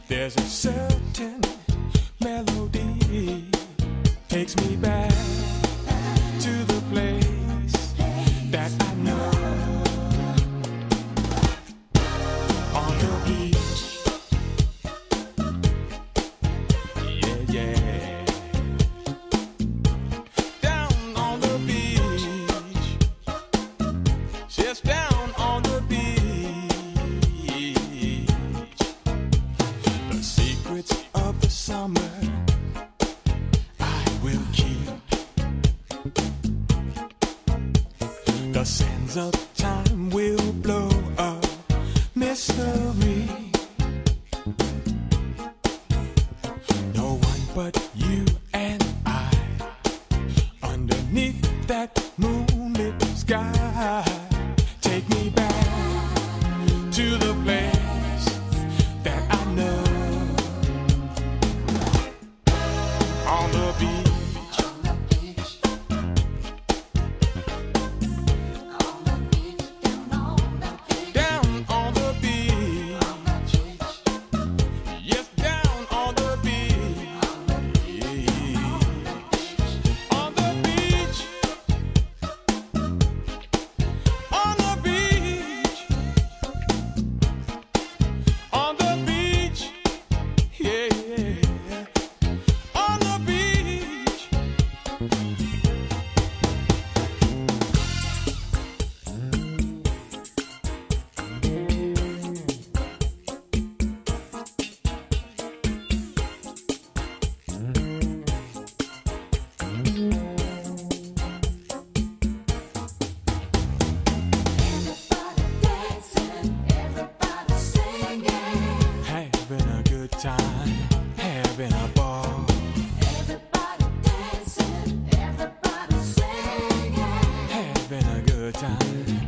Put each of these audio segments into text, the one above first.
There's a certain melody takes me back to the place that I know. On the beach, yeah, yeah. Down on the beach, just down on the beach. The secrets of the summer I will keep. The sands of time will blow a mystery. No one but you and I underneath that moonlit sky. Take me back to the place that I know. On the beach. Down on the beach. Yes, down on the beach. On the beach. On the beach. On the beach. Yeah, yeah. On the beach. Having a good time, having a ball. Having a good time.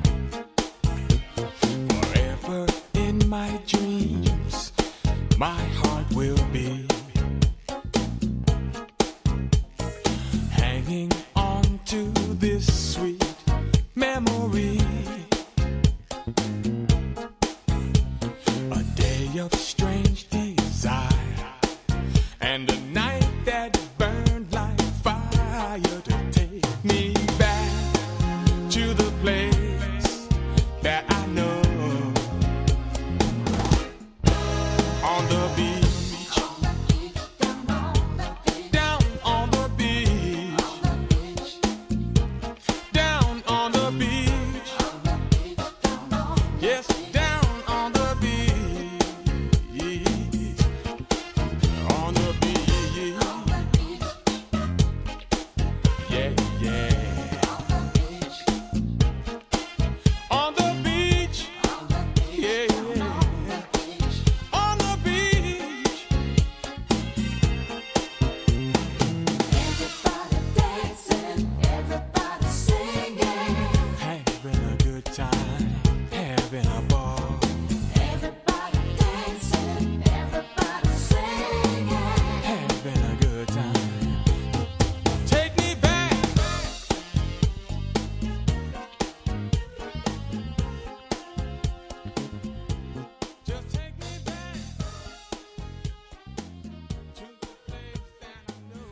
Forever in my dreams, my heart will be hanging on to this sweet memory. A day of strange desire and a night that burned like fire to take me back to the place that I know. On the beach. Down on the beach. Down on the beach. Yes, down on the beach. On the beach. Yeah, yeah. On the beach. Yeah, yeah. On the beach. Having a good time, having a ball. Having a good time. Take me back. Just take me back to the place that I know.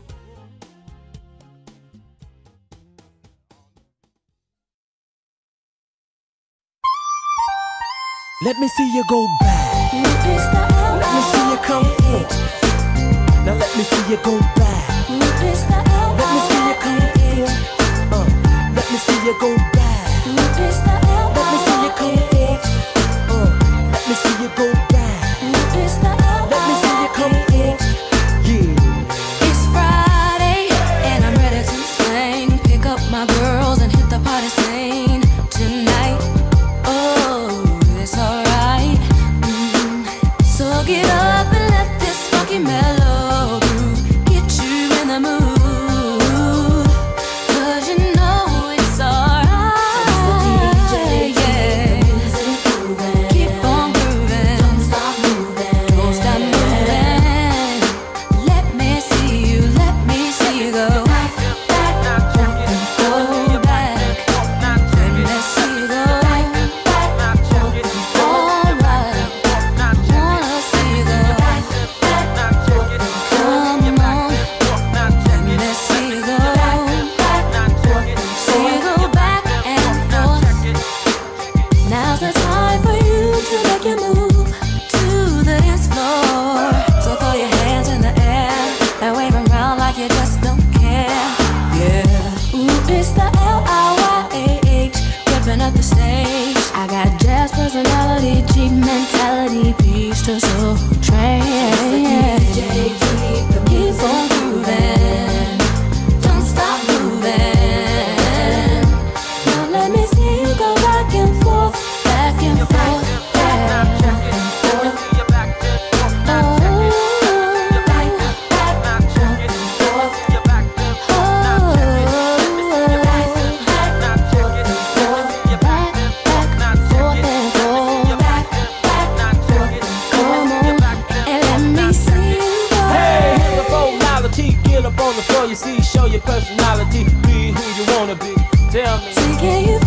Let me see you go back. Let me see you come forward. Now let me see you go back. Let me see you come forward. Let me see you go back. Let me see you come forward. Let me see you go back. Let me see you come forward. Yeah. It's Friday and I'm ready to slang. Pick up my girls and hit the party scene tonight. Oh, it's alright. So get up and let this funky mellow groove get Mr. Soul Train. Keep on moving, don't stop moving. Now let me see you go back and forth, back and forth, back and forth. Get up on the floor, you see, show your personality, be who you wanna be. Tell me. See, can you